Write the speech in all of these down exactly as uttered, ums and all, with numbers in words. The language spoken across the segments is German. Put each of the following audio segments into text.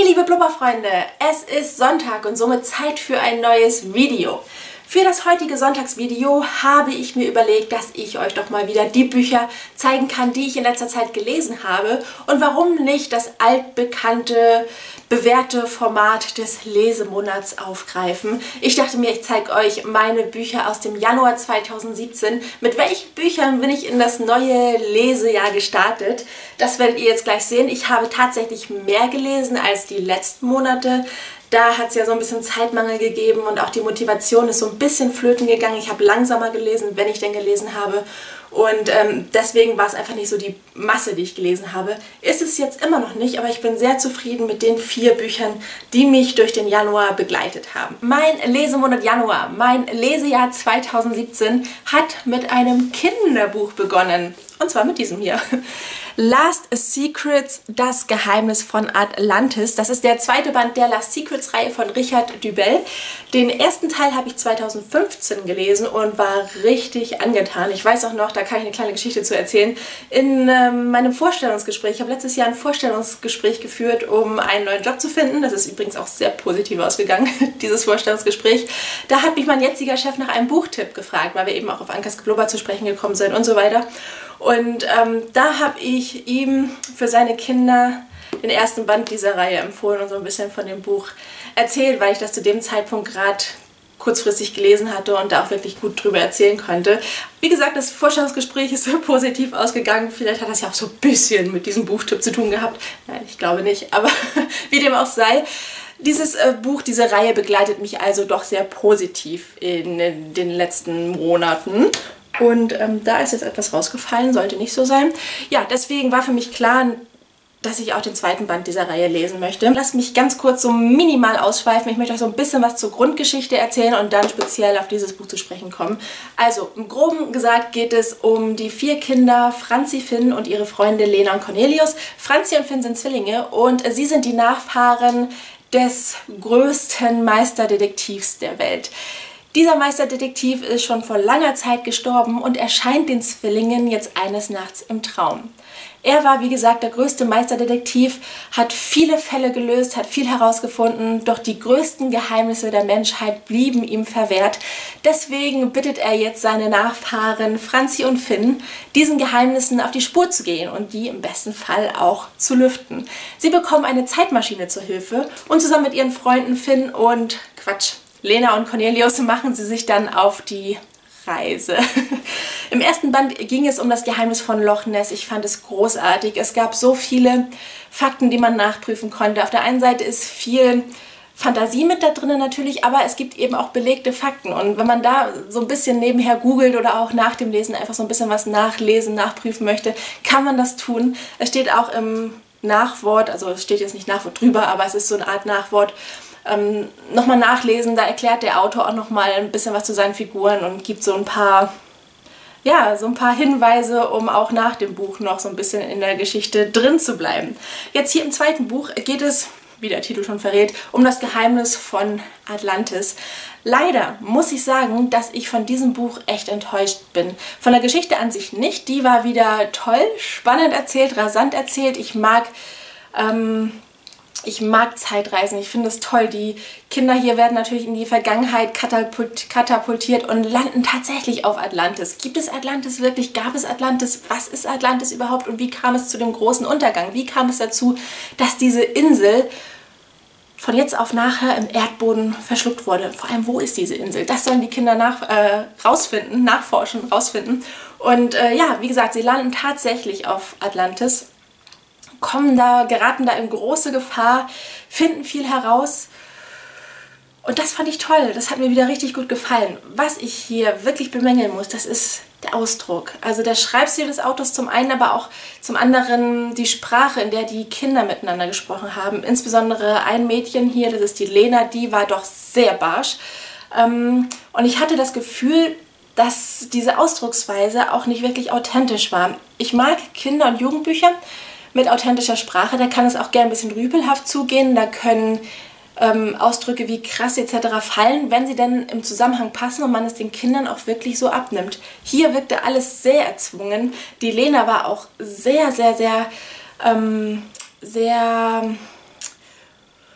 liebe Blubberfreunde, es ist Sonntag und somit Zeit für ein neues Video. Für das heutige Sonntagsvideo habe ich mir überlegt, dass ich euch doch mal wieder die Bücher zeigen kann, die ich in letzter Zeit gelesen habe und warum nicht das altbekannte, bewährte Format des Lesemonats aufgreifen. Ich dachte mir, ich zeige euch meine Bücher aus dem Januar zweitausendsiebzehn. Mit welchen Büchern bin ich in das neue Lesejahr gestartet? Das werdet ihr jetzt gleich sehen. Ich habe tatsächlich mehr gelesen als die letzten Monate. Da hat es ja so ein bisschen Zeitmangel gegeben und auch die Motivation ist so ein bisschen flöten gegangen. Ich habe langsamer gelesen, wenn ich denn gelesen habe. Und ähm, deswegen war es einfach nicht so die Masse, die ich gelesen habe. Ist es jetzt immer noch nicht, aber ich bin sehr zufrieden mit den vier Büchern, die mich durch den Januar begleitet haben. Mein Lesemonat Januar, mein Lesejahr zweitausendsiebzehn hat mit einem Kinderbuch begonnen. Und zwar mit diesem hier. Last Secrets, das Geheimnis von Atlantis. Das ist der zweite Band der Last Secrets Reihe von Richard Dubel. Den ersten Teil habe ich zweitausendfünfzehn gelesen und war richtig angetan. Ich weiß auch noch, da kann ich eine kleine Geschichte zu erzählen. In äh, meinem Vorstellungsgespräch, ich habe letztes Jahr ein Vorstellungsgespräch geführt, um einen neuen Job zu finden. Das ist übrigens auch sehr positiv ausgegangen, dieses Vorstellungsgespräch. Da hat mich mein jetziger Chef nach einem Buchtipp gefragt, weil wir eben auch auf Ankas Geblubber zu sprechen gekommen sind und so weiter. Und ähm, da habe ich ihm für seine Kinder den ersten Band dieser Reihe empfohlen und so ein bisschen von dem Buch erzählt, weil ich das zu dem Zeitpunkt gerade kurzfristig gelesen hatte und da auch wirklich gut drüber erzählen konnte. Wie gesagt, das Vorstellungsgespräch ist so positiv ausgegangen. Vielleicht hat das ja auch so ein bisschen mit diesem Buchtipp zu tun gehabt. Nein, ich glaube nicht, aber wie dem auch sei. Dieses äh, Buch, diese Reihe begleitet mich also doch sehr positiv in, in den letzten Monaten. Und ähm, da ist jetzt etwas rausgefallen, sollte nicht so sein. Ja, deswegen war für mich klar, dass ich auch den zweiten Band dieser Reihe lesen möchte. Lasst mich ganz kurz so minimal ausschweifen. Ich möchte euch so ein bisschen was zur Grundgeschichte erzählen und dann speziell auf dieses Buch zu sprechen kommen. Also, im Groben gesagt geht es um die vier Kinder Franzi, Finn und ihre Freunde Lena und Cornelius. Franzi und Finn sind Zwillinge und sie sind die Nachfahren des größten Meisterdetektivs der Welt. Dieser Meisterdetektiv ist schon vor langer Zeit gestorben und erscheint den Zwillingen jetzt eines Nachts im Traum. Er war, wie gesagt, der größte Meisterdetektiv, hat viele Fälle gelöst, hat viel herausgefunden, doch die größten Geheimnisse der Menschheit blieben ihm verwehrt. Deswegen bittet er jetzt seine Nachfahren Franzi und Finn, diesen Geheimnissen auf die Spur zu gehen und die im besten Fall auch zu lüften. Sie bekommen eine Zeitmaschine zur Hilfe und zusammen mit ihren Freunden Finn und Quatsch, Lena und Cornelius machen sie sich dann auf die Reise. Im ersten Band ging es um das Geheimnis von Loch Ness. Ich fand es großartig. Es gab so viele Fakten, die man nachprüfen konnte. Auf der einen Seite ist viel Fantasie mit da drin natürlich, aber es gibt eben auch belegte Fakten. Und wenn man da so ein bisschen nebenher googelt oder auch nach dem Lesen einfach so ein bisschen was nachlesen, nachprüfen möchte, kann man das tun. Es steht auch im Nachwort, also es steht jetzt nicht Nachwort drüber, aber es ist so eine Art Nachwort, Ähm, nochmal nachlesen, da erklärt der Autor auch nochmal ein bisschen was zu seinen Figuren und gibt so ein paar, ja, so ein paar Hinweise, um auch nach dem Buch noch so ein bisschen in der Geschichte drin zu bleiben. Jetzt hier im zweiten Buch geht es, wie der Titel schon verrät, um das Geheimnis von Atlantis. Leider muss ich sagen, dass ich von diesem Buch echt enttäuscht bin. Von der Geschichte an sich nicht, die war wieder toll, spannend erzählt, rasant erzählt. Ich mag, ähm, Ich mag Zeitreisen, ich finde es toll. Die Kinder hier werden natürlich in die Vergangenheit katapult katapultiert und landen tatsächlich auf Atlantis. Gibt es Atlantis wirklich? Gab es Atlantis? Was ist Atlantis überhaupt? Und wie kam es zu dem großen Untergang? Wie kam es dazu, dass diese Insel von jetzt auf nachher im Erdboden verschluckt wurde? Vor allem, wo ist diese Insel? Das sollen die Kinder nach, äh, rausfinden, nachforschen, rausfinden. Und äh, ja, wie gesagt, sie landen tatsächlich auf Atlantis. Kommen da, geraten da in große Gefahr, finden viel heraus. Und das fand ich toll, das hat mir wieder richtig gut gefallen. Was ich hier wirklich bemängeln muss, das ist der Ausdruck. Also der Schreibstil des Autors zum einen, aber auch zum anderen die Sprache, in der die Kinder miteinander gesprochen haben. Insbesondere ein Mädchen hier, das ist die Lena, die war doch sehr barsch. Und ich hatte das Gefühl, dass diese Ausdrucksweise auch nicht wirklich authentisch war. Ich mag Kinder- und Jugendbücher mit authentischer Sprache, da kann es auch gerne ein bisschen rüpelhaft zugehen, da können ähm, Ausdrücke wie krass et cetera fallen, wenn sie denn im Zusammenhang passen und man es den Kindern auch wirklich so abnimmt. Hier wirkte alles sehr erzwungen. Die Lena war auch sehr, sehr, sehr, ähm, sehr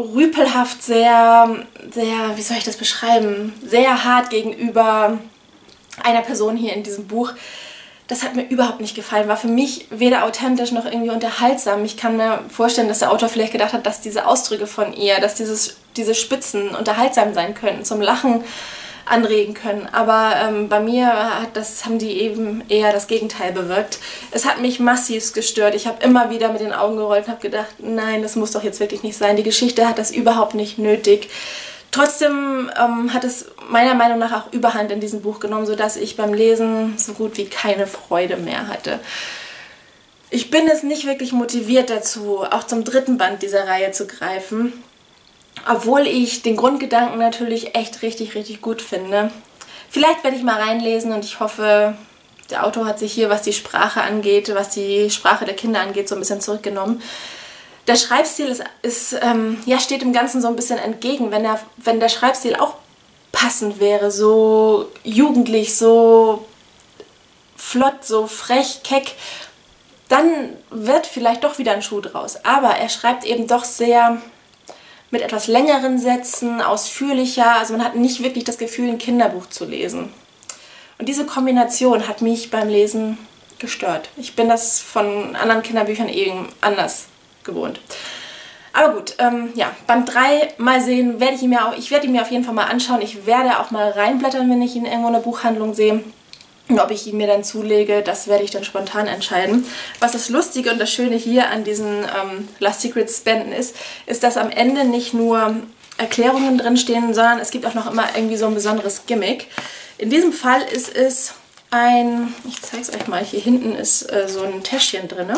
rüpelhaft, sehr, sehr, wie soll ich das beschreiben, sehr hart gegenüber einer Person hier in diesem Buch. Das hat mir überhaupt nicht gefallen, war für mich weder authentisch noch irgendwie unterhaltsam. Ich kann mir vorstellen, dass der Autor vielleicht gedacht hat, dass diese Ausdrücke von ihr, dass dieses, diese Spitzen unterhaltsam sein könnten, zum Lachen anregen können. Aber ähm, bei mir hat das, haben die eben eher das Gegenteil bewirkt. Es hat mich massiv gestört. Ich habe immer wieder mit den Augen gerollt und habe gedacht, nein, das muss doch jetzt wirklich nicht sein. Die Geschichte hat das überhaupt nicht nötig. Trotzdem ähm, hat es meiner Meinung nach auch Überhand in diesem Buch genommen, sodass ich beim Lesen so gut wie keine Freude mehr hatte. Ich bin es nicht wirklich motiviert dazu, auch zum dritten Band dieser Reihe zu greifen, obwohl ich den Grundgedanken natürlich echt richtig, richtig gut finde. Vielleicht werde ich mal reinlesen und ich hoffe, der Autor hat sich hier, was die Sprache angeht, was die Sprache der Kinder angeht, so ein bisschen zurückgenommen. Der Schreibstil ist, ist, ähm, ja, steht dem Ganzen so ein bisschen entgegen. Wenn der, wenn der Schreibstil auch passend wäre, so jugendlich, so flott, so frech, keck, dann wird vielleicht doch wieder ein Schuh draus. Aber er schreibt eben doch sehr mit etwas längeren Sätzen, ausführlicher. Also man hat nicht wirklich das Gefühl, ein Kinderbuch zu lesen. Und diese Kombination hat mich beim Lesen gestört. Ich bin das von anderen Kinderbüchern eben anders gewohnt. Aber gut, ähm, ja, Band drei, mal sehen, werde ich ihn mir auch, ich werde ihn mir auf jeden Fall mal anschauen. Ich werde auch mal reinblättern, wenn ich ihn irgendwo in der Buchhandlung sehe. Und ob ich ihn mir dann zulege, das werde ich dann spontan entscheiden. Was das Lustige und das Schöne hier an diesen ähm, Last Secrets Bänden ist, ist, dass am Ende nicht nur Erklärungen drinstehen, sondern es gibt auch noch immer irgendwie so ein besonderes Gimmick. In diesem Fall ist es ein, ich zeige es euch mal, hier hinten ist äh, so ein Täschchen drin.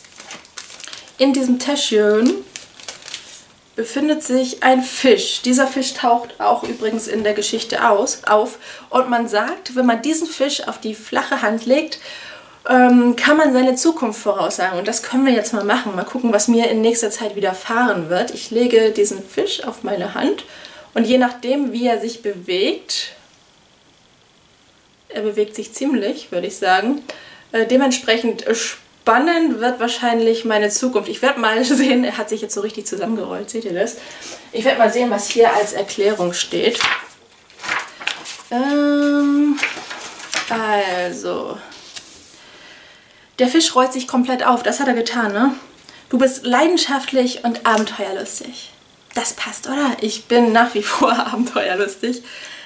In diesem Täschchen befindet sich ein Fisch. Dieser Fisch taucht auch übrigens in der Geschichte aus, auf. Und man sagt, wenn man diesen Fisch auf die flache Hand legt, ähm, kann man seine Zukunft voraussagen. Und das können wir jetzt mal machen. Mal gucken, was mir in nächster Zeit widerfahren wird. Ich lege diesen Fisch auf meine Hand und je nachdem, wie er sich bewegt, er bewegt sich ziemlich, würde ich sagen, äh, dementsprechend spannend wird wahrscheinlich meine Zukunft. Ich werde mal sehen, er hat sich jetzt so richtig zusammengerollt, seht ihr das? Ich werde mal sehen, was hier als Erklärung steht. Ähm, also, der Fisch rollt sich komplett auf, das hat er getan, ne? Du bist leidenschaftlich und abenteuerlustig. Das passt, oder? Ich bin nach wie vor abenteuerlustig.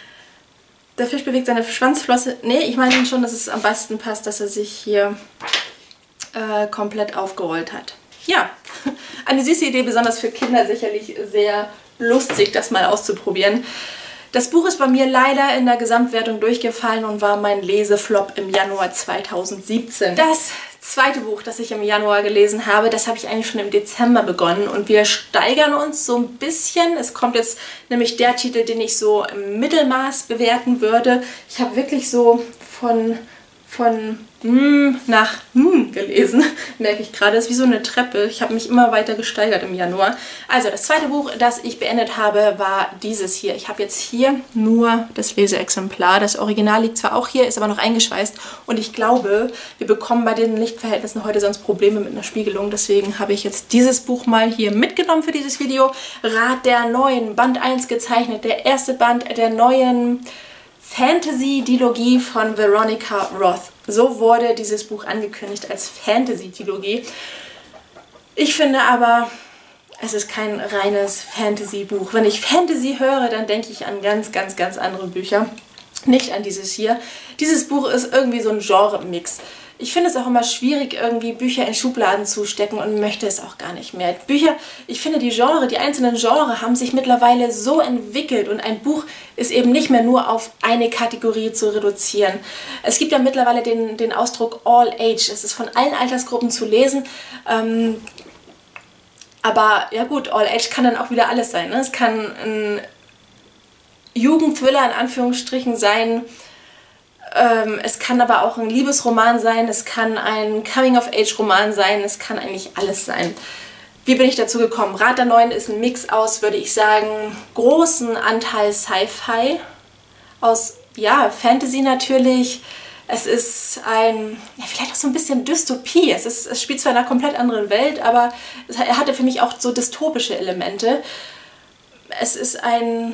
Der Fisch bewegt seine Schwanzflosse. Nee, ich meine schon, dass es am besten passt, dass er sich hier Äh, komplett aufgerollt hat. Ja, eine süße Idee, besonders für Kinder sicherlich sehr lustig, das mal auszuprobieren. Das Buch ist bei mir leider in der Gesamtwertung durchgefallen und war mein Leseflop im Januar zweitausendsiebzehn. Das zweite Buch, das ich im Januar gelesen habe, das habe ich eigentlich schon im Dezember begonnen und wir steigern uns so ein bisschen. Es kommt jetzt nämlich der Titel, den ich so im Mittelmaß bewerten würde. Ich habe wirklich so von von mm nach mm gelesen, merke ich gerade. Das ist wie so eine Treppe. Ich habe mich immer weiter gesteigert im Januar. Also das zweite Buch, das ich beendet habe, war dieses hier. Ich habe jetzt hier nur das Leseexemplar. Das Original liegt zwar auch hier, ist aber noch eingeschweißt. Und ich glaube, wir bekommen bei den Lichtverhältnissen heute sonst Probleme mit einer Spiegelung. Deswegen habe ich jetzt dieses Buch mal hier mitgenommen für dieses Video. Rat der Neuen, Band eins gezeichnet. Der erste Band der neuen Fantasy-Dilogie von Veronica Roth. So wurde dieses Buch angekündigt als Fantasy-Dilogie. Ich finde aber, es ist kein reines Fantasy-Buch. Wenn ich Fantasy höre, dann denke ich an ganz, ganz, ganz andere Bücher. Nicht an dieses hier. Dieses Buch ist irgendwie so ein Genre-Mix. Ich finde es auch immer schwierig, irgendwie Bücher in Schubladen zu stecken und möchte es auch gar nicht mehr. Bücher, ich finde die Genre, die einzelnen Genre haben sich mittlerweile so entwickelt und ein Buch ist eben nicht mehr nur auf eine Kategorie zu reduzieren. Es gibt ja mittlerweile den, den Ausdruck All Age. Es ist von allen Altersgruppen zu lesen. Ähm, aber ja gut, All Age kann dann auch wieder alles sein. Ne? Es kann ein Jugendthriller in Anführungsstrichen sein. Ähm, es kann aber auch ein Liebesroman sein, es kann ein Coming-of-Age-Roman sein, es kann eigentlich alles sein. Wie bin ich dazu gekommen? Rat der Neuen ist ein Mix aus, würde ich sagen, großen Anteil Sci-Fi, aus, ja, Fantasy natürlich. Es ist ein, ja, vielleicht auch so ein bisschen Dystopie. Es, ist, es spielt zwar in einer komplett anderen Welt, aber es, er hatte für mich auch so dystopische Elemente. Es ist ein...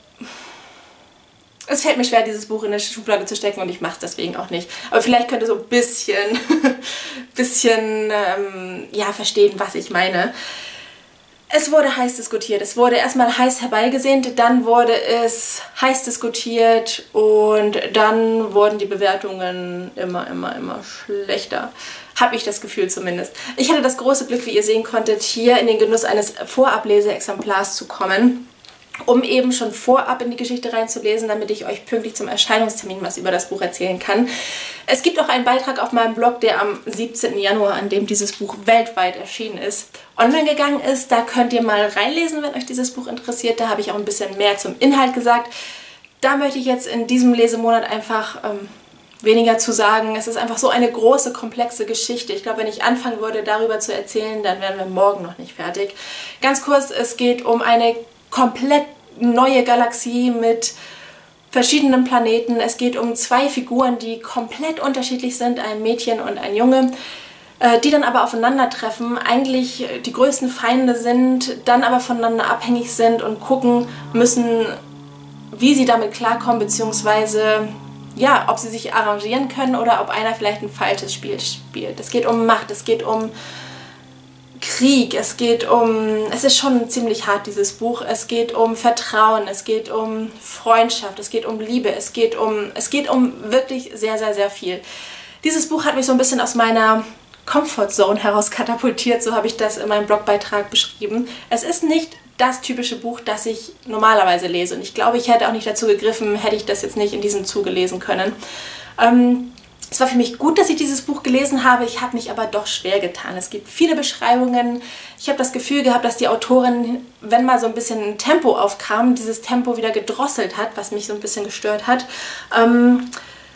Es fällt mir schwer, dieses Buch in eine Schublade zu stecken und ich mache es deswegen auch nicht. Aber vielleicht könnt ihr so ein bisschen, bisschen ähm, ja, verstehen, was ich meine. Es wurde heiß diskutiert. Es wurde erstmal heiß herbeigesehnt, dann wurde es heiß diskutiert und dann wurden die Bewertungen immer, immer, immer schlechter. Habe ich das Gefühl zumindest. Ich hatte das große Glück, wie ihr sehen konntet, hier in den Genuss eines Vorableseexemplars zu kommen, um eben schon vorab in die Geschichte reinzulesen, damit ich euch pünktlich zum Erscheinungstermin was über das Buch erzählen kann. Es gibt auch einen Beitrag auf meinem Blog, der am siebzehnten Januar, an dem dieses Buch weltweit erschienen ist, online gegangen ist. Da könnt ihr mal reinlesen, wenn euch dieses Buch interessiert. Da habe ich auch ein bisschen mehr zum Inhalt gesagt. Da möchte ich jetzt in diesem Lesemonat einfach ähm, weniger zu sagen. Es ist einfach so eine große, komplexe Geschichte. Ich glaube, wenn ich anfangen würde, darüber zu erzählen, dann wären wir morgen noch nicht fertig. Ganz kurz, es geht um eine komplett neue Galaxie mit verschiedenen Planeten. Es geht um zwei Figuren, die komplett unterschiedlich sind, ein Mädchen und ein Junge, die dann aber aufeinandertreffen, eigentlich die größten Feinde sind, dann aber voneinander abhängig sind und gucken müssen, wie sie damit klarkommen, beziehungsweise ja, ob sie sich arrangieren können oder ob einer vielleicht ein falsches Spiel spielt. Es geht um Macht, es geht um Krieg, es geht um, es ist schon ziemlich hart, dieses Buch, es geht um Vertrauen, es geht um Freundschaft, es geht um Liebe, es geht um, es geht um wirklich sehr, sehr, sehr viel. Dieses Buch hat mich so ein bisschen aus meiner Comfortzone heraus katapultiert, so habe ich das in meinem Blogbeitrag beschrieben. Es ist nicht das typische Buch, das ich normalerweise lese und ich glaube, ich hätte auch nicht dazu gegriffen, hätte ich das jetzt nicht in diesem Zuge lesen können. Ähm, Es war für mich gut, dass ich dieses Buch gelesen habe, ich habe mich aber doch schwer getan. Es gibt viele Beschreibungen. Ich habe das Gefühl gehabt, dass die Autorin, wenn mal so ein bisschen ein Tempo aufkam, dieses Tempo wieder gedrosselt hat, was mich so ein bisschen gestört hat. Ähm,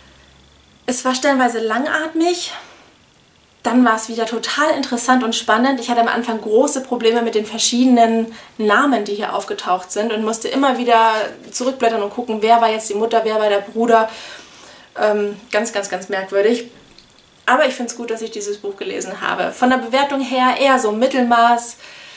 es war stellenweise langatmig. Dann war es wieder total interessant und spannend. Ich hatte am Anfang große Probleme mit den verschiedenen Namen, die hier aufgetaucht sind und musste immer wieder zurückblättern und gucken, wer war jetzt die Mutter, wer war der Bruder. Ähm, ganz, ganz, ganz merkwürdig. Aber ich finde es gut, dass ich dieses Buch gelesen habe. Von der Bewertung her eher so Mittelmaß.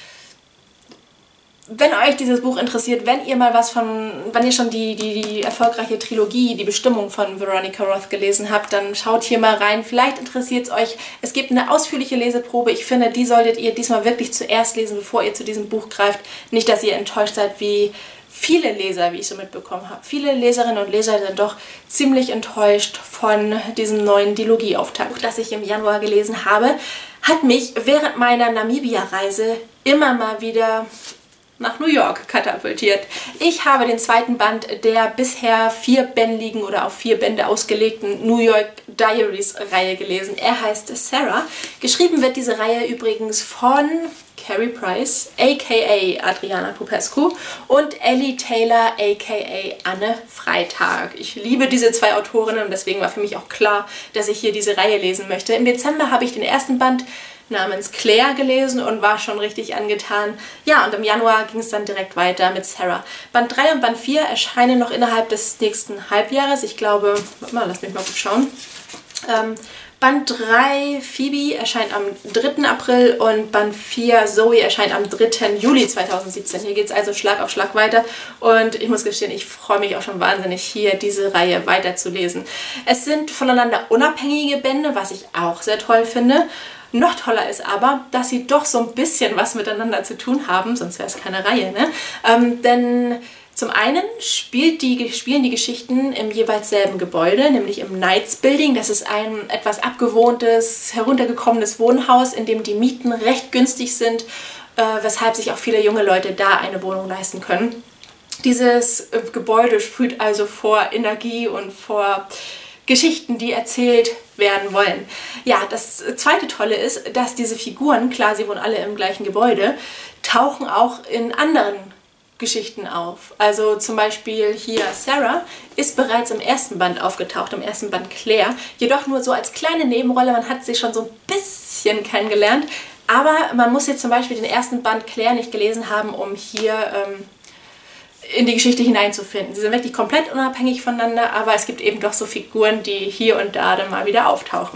Wenn euch dieses Buch interessiert, wenn ihr mal was von, wenn ihr schon die, die, die erfolgreiche Trilogie, die Bestimmung von Veronica Roth gelesen habt, dann schaut hier mal rein. Vielleicht interessiert es euch. Es gibt eine ausführliche Leseprobe. Ich finde, die solltet ihr diesmal wirklich zuerst lesen, bevor ihr zu diesem Buch greift. Nicht, dass ihr enttäuscht seid, wie viele Leser, wie ich so mitbekommen habe. Viele Leserinnen und Leser sind doch ziemlich enttäuscht von diesem neuen Dilogieauftakt, das ich im Januar gelesen habe, hat mich während meiner Namibia-Reise immer mal wieder nach New York katapultiert. Ich habe den zweiten Band der bisher vierbändigen oder auf vier Bände ausgelegten New York Diaries Reihe gelesen. Er heißt Sarah. Geschrieben wird diese Reihe übrigens von Carrie Price, aka Adriana Popescu, und Ellie Taylor, aka Anne Freitag. Ich liebe diese zwei Autorinnen und deswegen war für mich auch klar, dass ich hier diese Reihe lesen möchte. Im Dezember habe ich den ersten Band namens Claire gelesen und war schon richtig angetan. Ja, und im Januar ging es dann direkt weiter mit Sarah. Band drei und Band vier erscheinen noch innerhalb des nächsten Halbjahres. Ich glaube, warte mal, lass mich mal gut schauen. Ähm, Band drei Phoebe erscheint am dritten April und Band vier Zoe erscheint am dritten Juli zweitausendsiebzehn. Hier geht es also Schlag auf Schlag weiter und ich muss gestehen, ich freue mich auch schon wahnsinnig, hier diese Reihe weiterzulesen. Es sind voneinander unabhängige Bände, was ich auch sehr toll finde. Noch toller ist aber, dass sie doch so ein bisschen was miteinander zu tun haben, sonst wäre es keine Reihe, ne? Ähm, denn zum einen spielt die, spielen die Geschichten im jeweils selben Gebäude, nämlich im Knights Building. Das ist ein etwas abgewohntes, heruntergekommenes Wohnhaus, in dem die Mieten recht günstig sind, äh, weshalb sich auch viele junge Leute da eine Wohnung leisten können. Dieses äh, Gebäude sprüht also vor Energie und vor Geschichten, die erzählt werden wollen. Ja, das zweite Tolle ist, dass diese Figuren, klar, sie wohnen alle im gleichen Gebäude, tauchen auch in anderen Geschichten auf. Also zum Beispiel hier Sarah ist bereits im ersten Band aufgetaucht, im ersten Band Claire, jedoch nur so als kleine Nebenrolle, man hat sie schon so ein bisschen kennengelernt, aber man muss jetzt zum Beispiel den ersten Band Claire nicht gelesen haben, um hier ähm, in die Geschichte hineinzufinden. Sie sind wirklich komplett unabhängig voneinander, aber es gibt eben doch so Figuren, die hier und da dann mal wieder auftauchen.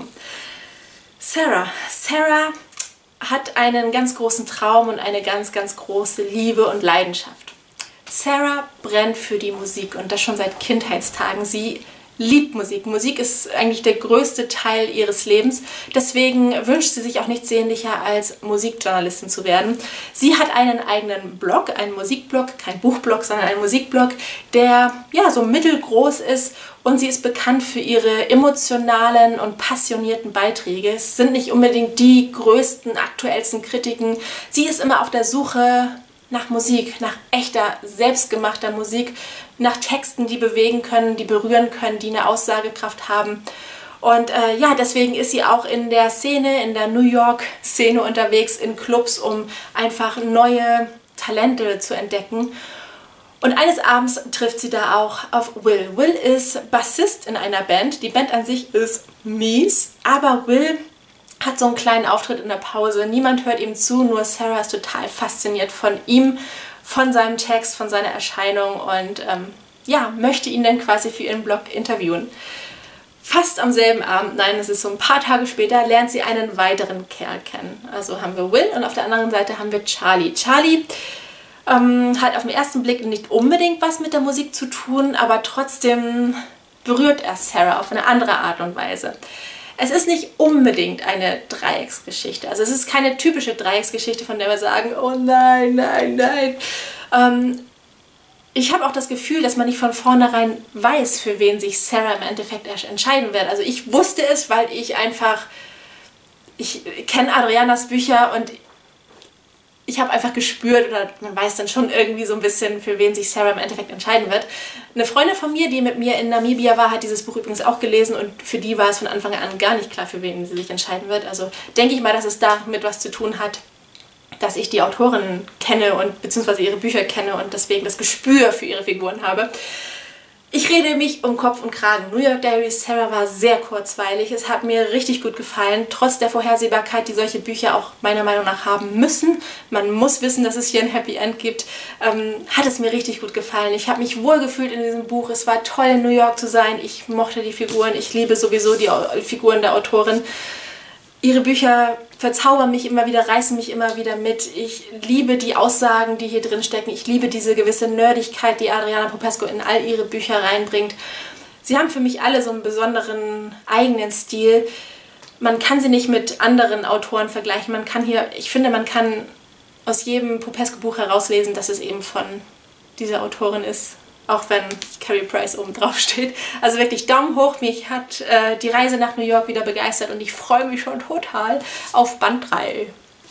Sarah. Sarah hat einen ganz großen Traum und eine ganz, ganz große Liebe und Leidenschaft. Sarah brennt für die Musik und das schon seit Kindheitstagen. Sie liebt Musik. Musik ist eigentlich der größte Teil ihres Lebens. Deswegen wünscht sie sich auch nichts sehnlicher, als Musikjournalistin zu werden. Sie hat einen eigenen Blog, einen Musikblog, kein Buchblog, sondern einen Musikblog, der ja so mittelgroß ist, und sie ist bekannt für ihre emotionalen und passionierten Beiträge. Es sind nicht unbedingt die größten, aktuellsten Kritiken. Sie ist immer auf der Suche nach Musik, nach echter, selbstgemachter Musik, nach Texten, die bewegen können, die berühren können, die eine Aussagekraft haben. Und äh, ja, deswegen ist sie auch in der Szene, in der New York-Szene unterwegs, in Clubs, um einfach neue Talente zu entdecken. Und eines Abends trifft sie da auch auf Will. Will ist Bassist in einer Band. Die Band an sich ist mies, aber Will hat so einen kleinen Auftritt in der Pause. Niemand hört ihm zu, nur Sarah ist total fasziniert von ihm, von seinem Text, von seiner Erscheinung und ähm, ja, möchte ihn dann quasi für ihren Blog interviewen. Fast am selben Abend, nein, es ist so ein paar Tage später, lernt sie einen weiteren Kerl kennen. Also haben wir Will und auf der anderen Seite haben wir Charlie. Charlie ähm, hat auf den ersten Blick nicht unbedingt was mit der Musik zu tun, aber trotzdem berührt er Sarah auf eine andere Art und Weise. Es ist nicht unbedingt eine Dreiecksgeschichte. Also es ist keine typische Dreiecksgeschichte, von der wir sagen, oh nein, nein, nein. Ähm, ich habe auch das Gefühl, dass man nicht von vornherein weiß, für wen sich Sarah im Endeffekt entscheiden wird. Also ich wusste es, weil ich einfach, ich kenne Adrianas Bücher und ich habe einfach gespürt, oder man weiß dann schon irgendwie so ein bisschen, für wen sich Sarah im Endeffekt entscheiden wird. Eine Freundin von mir, die mit mir in Namibia war, hat dieses Buch übrigens auch gelesen und für die war es von Anfang an gar nicht klar, für wen sie sich entscheiden wird. Also denke ich mal, dass es damit was zu tun hat, dass ich die Autorin kenne und beziehungsweise ihre Bücher kenne und deswegen das Gespür für ihre Figuren habe. Ich rede mich um Kopf und Kragen. New York Diaries, Sarah war sehr kurzweilig. Es hat mir richtig gut gefallen, trotz der Vorhersehbarkeit, die solche Bücher auch meiner Meinung nach haben müssen. Man muss wissen, dass es hier ein Happy End gibt. Ähm, hat es mir richtig gut gefallen. Ich habe mich wohlgefühlt in diesem Buch. Es war toll, in New York zu sein. Ich mochte die Figuren. Ich liebe sowieso die Figuren der Autorin. Ihre Bücher verzaubern mich immer wieder, reißen mich immer wieder mit. Ich liebe die Aussagen, die hier drin stecken. Ich liebe diese gewisse Nerdigkeit, die Adriana Popescu in all ihre Bücher reinbringt. Sie haben für mich alle so einen besonderen eigenen Stil. Man kann sie nicht mit anderen Autoren vergleichen. Man kann hier, ich finde, man kann aus jedem Popescu-Buch herauslesen, dass es eben von dieser Autorin ist. Auch wenn Carrie Price oben drauf steht. Also wirklich Daumen hoch, mich hat äh, die Reise nach New York wieder begeistert und ich freue mich schon total auf Band drei.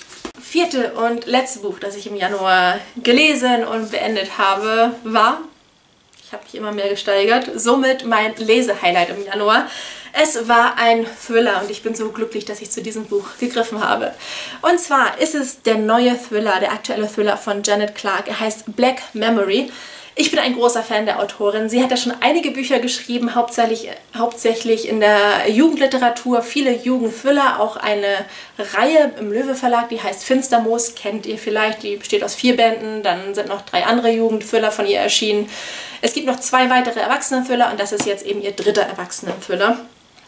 Vierte und letzte Buch, das ich im Januar gelesen und beendet habe, war, ich habe mich immer mehr gesteigert, somit mein Lesehighlight im Januar. Es war ein Thriller und ich bin so glücklich, dass ich zu diesem Buch gegriffen habe. Und zwar ist es der neue Thriller, der aktuelle Thriller von Janet Clarke. Er heißt Black Memory. Ich bin ein großer Fan der Autorin. Sie hat ja schon einige Bücher geschrieben, hauptsächlich, hauptsächlich in der Jugendliteratur, viele Jugendthriller, auch eine Reihe im Löwe Verlag, die heißt Finstermoos, kennt ihr vielleicht, die besteht aus vier Bänden, dann sind noch drei andere Jugendthriller von ihr erschienen. Es gibt noch zwei weitere Erwachsenen-Thriller und das ist jetzt eben ihr dritter Erwachsenen-Thriller,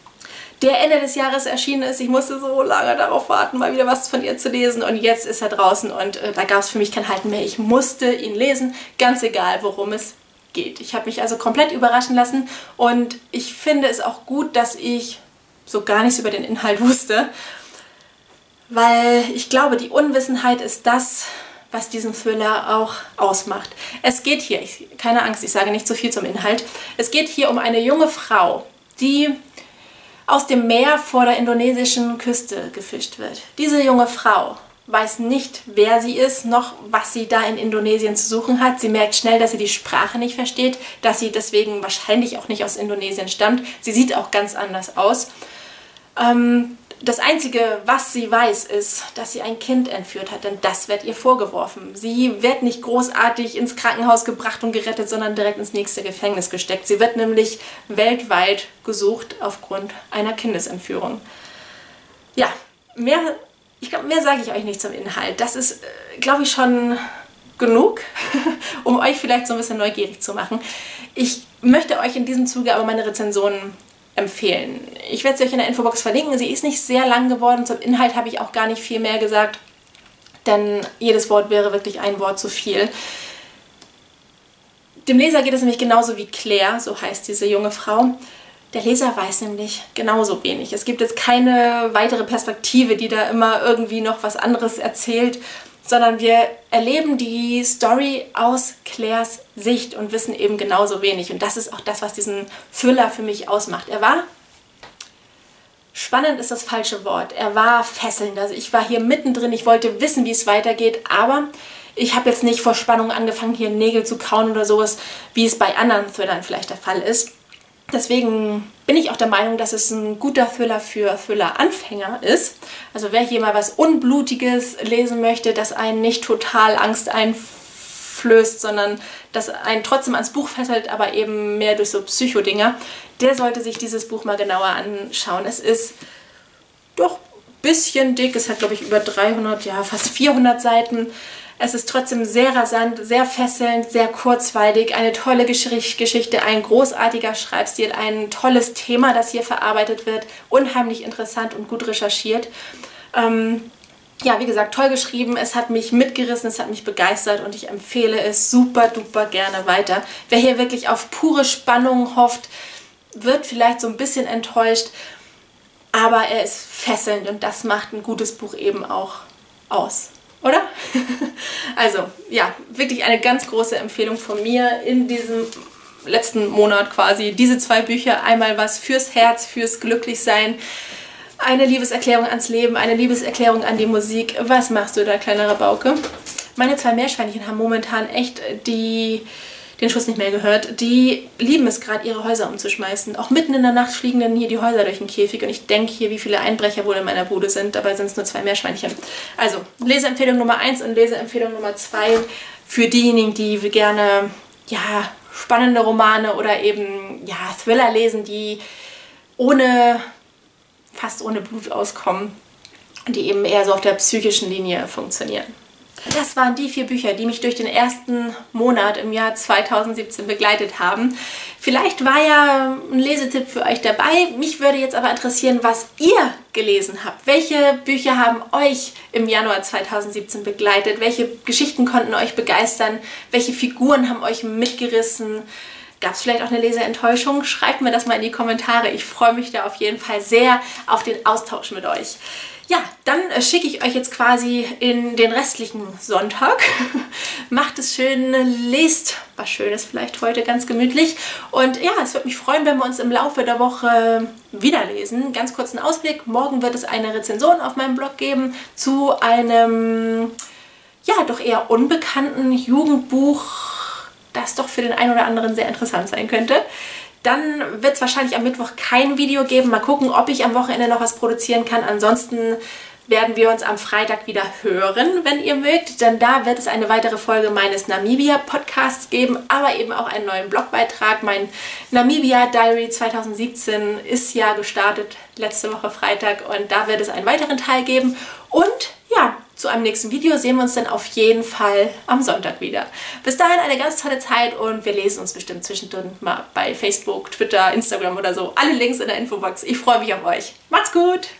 der Ende des Jahres erschienen ist. Ich musste so lange darauf warten, mal wieder was von ihr zu lesen und jetzt ist er draußen und äh, da gab es für mich kein Halten mehr. Ich musste ihn lesen, ganz egal, worum es geht. Ich habe mich also komplett überraschen lassen und ich finde es auch gut, dass ich so gar nichts über den Inhalt wusste, weil ich glaube, die Unwissenheit ist das, was diesen Thriller auch ausmacht. Es geht hier, ich, keine Angst, ich sage nicht so viel zum Inhalt, es geht hier um eine junge Frau, die aus dem Meer vor der indonesischen Küste gefischt wird. Diese junge Frau weiß nicht, wer sie ist, noch was sie da in Indonesien zu suchen hat. Sie merkt schnell, dass sie die Sprache nicht versteht, dass sie deswegen wahrscheinlich auch nicht aus Indonesien stammt. Sie sieht auch ganz anders aus. Ähm, das Einzige, was sie weiß, ist, dass sie ein Kind entführt hat, denn das wird ihr vorgeworfen. Sie wird nicht großartig ins Krankenhaus gebracht und gerettet, sondern direkt ins nächste Gefängnis gesteckt. Sie wird nämlich weltweit gesucht aufgrund einer Kindesentführung. Ja, mehr, ich glaube, mehr sage ich euch nicht zum Inhalt. Das ist, glaube ich, schon genug, um euch vielleicht so ein bisschen neugierig zu machen. Ich möchte euch in diesem Zuge aber meine Rezensionen empfehlen. Ich werde sie euch in der Infobox verlinken. Sie ist nicht sehr lang geworden. Zum Inhalt habe ich auch gar nicht viel mehr gesagt, denn jedes Wort wäre wirklich ein Wort zu viel. Dem Leser geht es nämlich genauso wie Claire, so heißt diese junge Frau. Der Leser weiß nämlich genauso wenig. Es gibt jetzt keine weitere Perspektive, die da immer irgendwie noch was anderes erzählt, sondern wir erleben die Story aus Claires Sicht und wissen eben genauso wenig. Und das ist auch das, was diesen Thriller für mich ausmacht. Er war, spannend ist das falsche Wort, er war fesselnd. Also ich war hier mittendrin, ich wollte wissen, wie es weitergeht, aber ich habe jetzt nicht vor Spannung angefangen, hier Nägel zu kauen oder sowas, wie es bei anderen Thrillern vielleicht der Fall ist. Deswegen bin ich auch der Meinung, dass es ein guter Thriller für Thriller-Anfänger ist. Also wer hier mal was Unblutiges lesen möchte, das einen nicht total Angst einflößt, sondern das einen trotzdem ans Buch fesselt, aber eben mehr durch so Psychodinger, der sollte sich dieses Buch mal genauer anschauen. Es ist doch ein bisschen dick, es hat glaube ich über dreihundert, ja fast vierhundert Seiten. Es ist trotzdem sehr rasant, sehr fesselnd, sehr kurzweilig, eine tolle Geschichte, ein großartiger Schreibstil, ein tolles Thema, das hier verarbeitet wird, unheimlich interessant und gut recherchiert. Ähm, ja, wie gesagt, toll geschrieben, es hat mich mitgerissen, es hat mich begeistert und ich empfehle es super duper gerne weiter. Wer hier wirklich auf pure Spannung hofft, wird vielleicht so ein bisschen enttäuscht, aber er ist fesselnd und das macht ein gutes Buch eben auch aus. Oder? Also, ja, wirklich eine ganz große Empfehlung von mir in diesem letzten Monat quasi. Diese zwei Bücher, einmal was fürs Herz, fürs Glücklichsein, eine Liebeserklärung ans Leben, eine Liebeserklärung an die Musik. Was machst du da, kleiner Rabauke? Meine zwei Meerschweinchen haben momentan echt die... den Schuss nicht mehr gehört, die lieben es gerade, ihre Häuser umzuschmeißen. Auch mitten in der Nacht fliegen dann hier die Häuser durch den Käfig und ich denke hier, wie viele Einbrecher wohl in meiner Bude sind. Dabei sind es nur zwei Meerschweinchen. Also, Leseempfehlung Nummer eins und Leseempfehlung Nummer zwei für diejenigen, die gerne ja, spannende Romane oder eben ja, Thriller lesen, die ohne, fast ohne Blut auskommen und die eben eher so auf der psychischen Linie funktionieren. Das waren die vier Bücher, die mich durch den ersten Monat im Jahr zweitausendsiebzehn begleitet haben. Vielleicht war ja ein Lesetipp für euch dabei. Mich würde jetzt aber interessieren, was ihr gelesen habt. Welche Bücher haben euch im Januar zweitausendsiebzehn begleitet? Welche Geschichten konnten euch begeistern? Welche Figuren haben euch mitgerissen? Gab es vielleicht auch eine Leseenttäuschung? Schreibt mir das mal in die Kommentare. Ich freue mich da auf jeden Fall sehr auf den Austausch mit euch. Ja, dann äh, schicke ich euch jetzt quasi in den restlichen Sonntag. Macht es schön, lest was Schönes vielleicht heute ganz gemütlich. Und ja, es würde mich freuen, wenn wir uns im Laufe der Woche wieder lesen. Ganz kurzen Ausblick. Morgen wird es eine Rezension auf meinem Blog geben zu einem, ja, doch eher unbekannten Jugendbuch, das doch für den einen oder anderen sehr interessant sein könnte. Dann wird es wahrscheinlich am Mittwoch kein Video geben. Mal gucken, ob ich am Wochenende noch was produzieren kann. Ansonsten werden wir uns am Freitag wieder hören, wenn ihr mögt. Denn da wird es eine weitere Folge meines Namibia-Podcasts geben, aber eben auch einen neuen Blogbeitrag. Mein Namibia-Diary zweitausendsiebzehn ist ja gestartet letzte Woche Freitag und da wird es einen weiteren Teil geben. Und ja, zu einem nächsten Video sehen wir uns dann auf jeden Fall am Sonntag wieder. Bis dahin eine ganz tolle Zeit und wir lesen uns bestimmt zwischendrin mal bei Facebook, Twitter, Instagram oder so. Alle Links in der Infobox. Ich freue mich auf euch. Macht's gut!